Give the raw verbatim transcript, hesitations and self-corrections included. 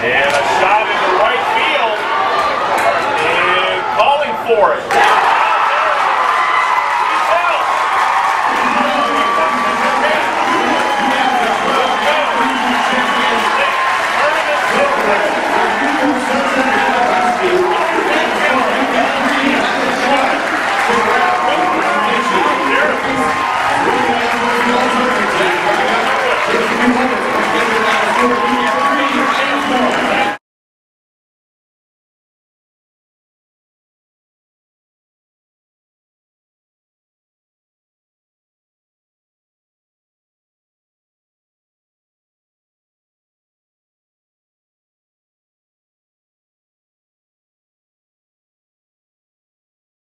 And a shot into right field. And calling for it.